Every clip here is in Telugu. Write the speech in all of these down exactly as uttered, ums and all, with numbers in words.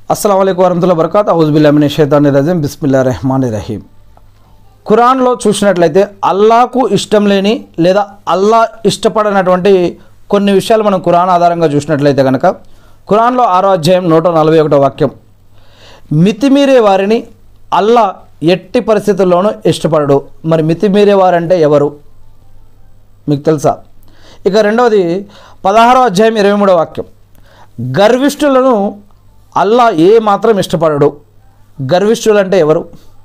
అస్సలాము అలైకుం వరహమతుల్లాహి వబరకాతుహు అవుజు బిల్లాహి మినష్ షైతానిర్ రజీం బిస్మిల్లాహిర్ రహమానిర్ రహీం. ఖురాన్లో చూసినట్లయితే అల్లాహకు ఇష్టం లేని లేదా అల్లా ఇష్టపడనటువంటి కొన్ని విషయాలు మనం ఖురాన్ ఆధారంగా చూసినట్లయితే కనుక ఖురాన్లో ఆరో అధ్యాయం నూట నలభై ఒకటో వాక్యం, మితిమీరే వారిని అల్లా ఎట్టి పరిస్థితుల్లోనూ ఇష్టపడడు. మరి మితిమీరే వారంటే ఎవరు మీకు తెలుసా? ఇక రెండవది పదహారో అధ్యాయం ఇరవై మూడో వాక్యం, గర్విష్ఠులను అల్లా ఏ మాత్రం ఇష్టపడడు. గర్విష్ఠులు అంటే ఎవరు?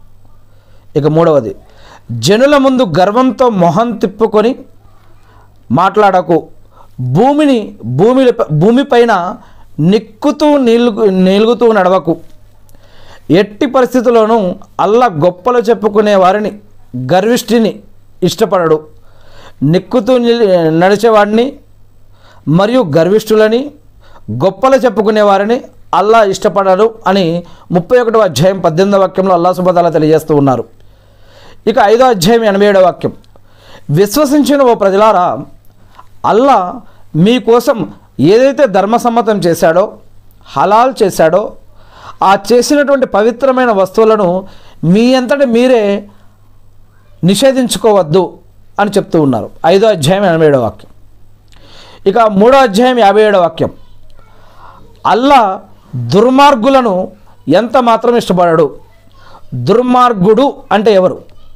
ఇక మూడవది, జనుల ముందు గర్వంతో మొహం తిప్పుకొని మాట్లాడకు, భూమిని భూమి భూమిపైన నిక్కుతూ నీళ్ళు నీలుగుతూ నడవకు. ఎట్టి పరిస్థితుల్లోనూ అల్లా గొప్పలు చెప్పుకునే వారిని గర్విష్ఠిని ఇష్టపడడు. నిక్కుతూ నడిచేవాడిని మరియు గర్విష్ఠులని గొప్పలు చెప్పుకునే వారిని అల్లా ఇష్టపడరు అని ముప్పై ఒకటో అధ్యాయం పద్దెనిమిదో వాక్యంలో అల్లా సుబ్హానహు వ తఆలా తెలియజేస్తూ ఉన్నారు. ఇక ఐదో అధ్యాయం ఎనభై ఏడో వాక్యం, విశ్వసించిన ఓ ప్రజలారా, అల్లా మీకోసం ఏదైతే ధర్మసమ్మతం చేశాడో హలాల్ చేశాడో ఆ చేసినటువంటి పవిత్రమైన వస్తువులను మీ అంతటి మీరే నిషేధించుకోవద్దు అని చెప్తూ ఉన్నారు. ఐదో అధ్యాయం ఎనభై ఏడో వాక్యం. ఇక మూడో అధ్యాయం యాభై ఏడో వాక్యం, అల్లా దుర్మార్గులను ఎంత మాత్రం ఇష్టపడడు. దుర్మార్గుడు అంటే ఎవరు?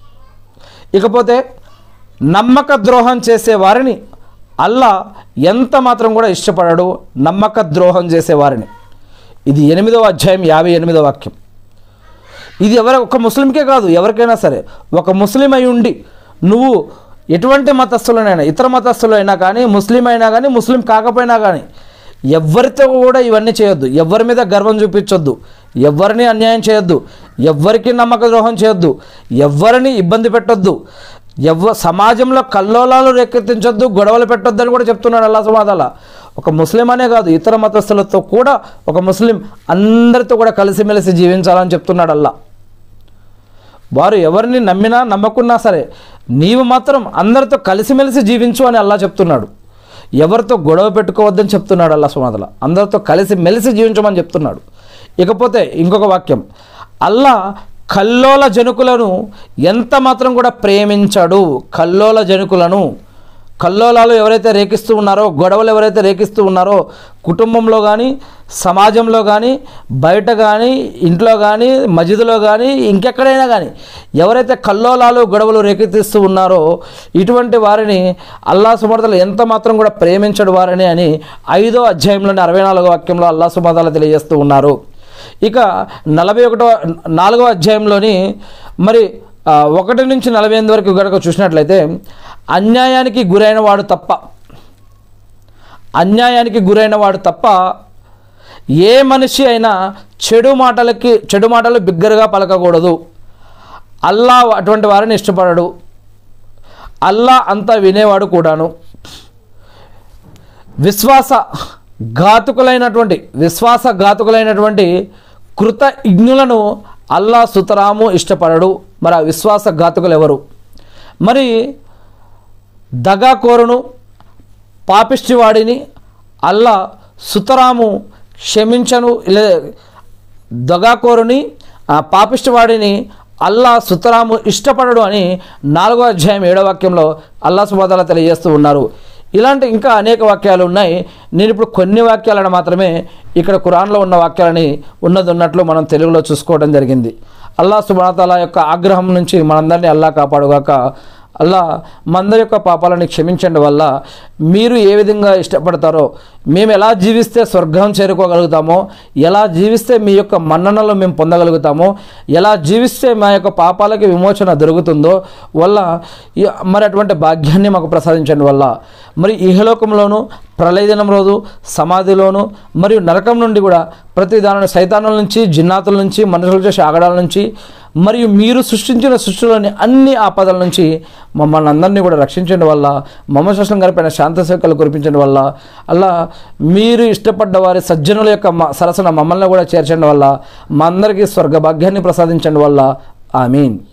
ఇకపోతే నమ్మక ద్రోహం చేసే వారిని అల్లా ఎంత మాత్రం కూడా ఇష్టపడడు. నమ్మక ద్రోహం చేసేవారిని. ఇది ఎనిమిదవ అధ్యాయం యాభై ఎనిమిదవ వాక్యం. ఇది ఎవరు ఒక ముస్లింకే కాదు, ఎవరికైనా సరే, ఒక ముస్లిం అయి ఉండి నువ్వు ఎటువంటి మతస్థులనైనా ఇతర మతస్థులైనా కానీ ముస్లిం అయినా కానీ ముస్లిం కాకపోయినా కానీ ఎవరితో కూడా ఇవన్నీ చేయొద్దు. ఎవరి మీద గర్వం చూపించొద్దు, ఎవరిని అన్యాయం చేయొద్దు, ఎవరికి నమ్మక ద్రోహం చేయొద్దు, ఎవరిని ఇబ్బంది పెట్టొద్దు, ఎవ సమాజంలో కల్లోలాలు రేకెత్తించొద్దు, గొడవలు పెట్టొద్దు అని కూడా చెప్తున్నాడు అల్లా సుబ్హానహు వ తఆలా. ఒక ముస్లిం అనే కాదు, ఇతర మతస్థులతో కూడా ఒక ముస్లిం అందరితో కూడా కలిసిమెలిసి జీవించాలని చెప్తున్నాడు అల్లా. వారు ఎవరిని నమ్మినా నమ్మకున్నా సరే నీవు మాత్రం అందరితో కలిసిమెలిసి జీవించు అని అల్లా చెప్తున్నాడు. ఎవరితో గొడవ పెట్టుకోవద్దని చెప్తున్నాడు అల్లా సుబ్హానహు వ తఆలా. అందరితో కలిసి మెలిసి జీవించమని చెప్తున్నాడు. ఇకపోతే ఇంకొక వాక్యం, అల్లా కల్లోల జనుకులను ఎంత మాత్రం కూడా ప్రేమించాడు. కల్లోల జనుకులను, కల్లోలాలు ఎవరైతే రేకిస్తూ ఉన్నారో, గొడవలు ఎవరైతే రేకిస్తూ ఉన్నారో, కుటుంబంలో కానీ సమాజంలో కానీ బయట కానీ ఇంట్లో కానీ మస్జిద్లో కానీ ఇంకెక్కడైనా కానీ ఎవరైతే కల్లోలాలు గొడవలు రేకెత్తిస్తూ ఉన్నారో ఇటువంటి వారిని అల్లా సుబ్హానహు వ తఆలా ఎంత మాత్రం కూడా ప్రేమించడు వారిని అని ఐదో అధ్యాయంలోని అరవై నాలుగో వాక్యంలో అల్లా సుబ్హానహు వ తఆలా తెలియజేస్తూ ఉన్నారు. ఇక నలభై ఒకటో నాలుగో అధ్యాయంలోని మరి ఒకటి నుంచి నలభై ఎనిమిది వరకు కనుక చూసినట్లయితే, అన్యాయానికి గురైన వాడు తప్ప అన్యాయానికి గురైన వాడు తప్ప ఏ మనిషి అయినా చెడు మాటలకి చెడు మాటలు బిగ్గరగా పలకకూడదు. అల్లా అటువంటి వారిని ఇష్టపడడు. అల్లా అంతా వినేవాడు కూడాను. విశ్వాస ఘాతుకులైనటువంటి విశ్వాసఘాతుకులైనటువంటి కృత ఇజ్ఞులను అల్లా సుతరాము ఇష్టపడడు. మరి ఆ విశ్వాసఘాతుకులు ఎవరు? మరి దగాకోరును పాపిష్టివాడిని అల్లా సుతరాము క్షమించను. లే దగాకోరుని పాపిష్టివాడిని అల్లా సుతరాము ఇష్టపడడు అని నాలుగో అధ్యాయం ఏడో వాక్యంలో అల్లా సుబ్హానహు వ తఆలా తెలియజేస్తూ ఉన్నారు. ఇలాంటి ఇంకా అనేక వాక్యాలు ఉన్నాయి. నేను ఇప్పుడు కొన్ని వాక్యాలను మాత్రమే ఇక్కడ ఖురాన్లో ఉన్న వాక్యాలని ఉన్నది ఉన్నట్లు మనం తెలుగులో చూసుకోవడం జరిగింది. అల్లా సుబ్హానహు వ తఆలా యొక్క ఆగ్రహం నుంచి మనందరినీ అల్లా కాపాడుగాక. అల్లా మందరి యొక్క పాపాలని క్షమించండి వల్ల మీరు ఏ విధంగా ఇష్టపడతారో, మేము ఎలా జీవిస్తే స్వర్గం చేరుకోగలుగుతామో, ఎలా జీవిస్తే మీ యొక్క మన్ననలు మేము పొందగలుగుతామో, ఎలా జీవిస్తే మా యొక్క పాపాలకి విమోచన దొరుకుతుందో వల్ల మరి అటువంటి భాగ్యాన్ని మాకు ప్రసాదించండి వల్ల మరి ఇహలోకంలోనూ ప్రళయ దినం రోజు సమాధిలోను మరియు నరకం నుండి కూడా ప్రతి దాని సైతానుల నుంచి జిన్నాతుల నుంచి మనుషుల చేసే ఆగడాల నుంచి మరియు మీరు సృష్టించిన సృష్టిలోని అన్ని ఆపదల నుంచి మమ్మల్ని అందరినీ కూడా రక్షించండి వల్ల మొహమ్మద్ సల్లం గారి పైన శాంత సేవలు కురిపించండి వల్ల అల్లా మీరు ఇష్టపడ్డ వారి సజ్జనుల యొక్క సరసన మమ్మల్ని కూడా చేర్చండి వల్ల మా అందరికీ స్వర్గ భాగ్యాన్ని ప్రసాదించండి వల్ల ఆమీన్.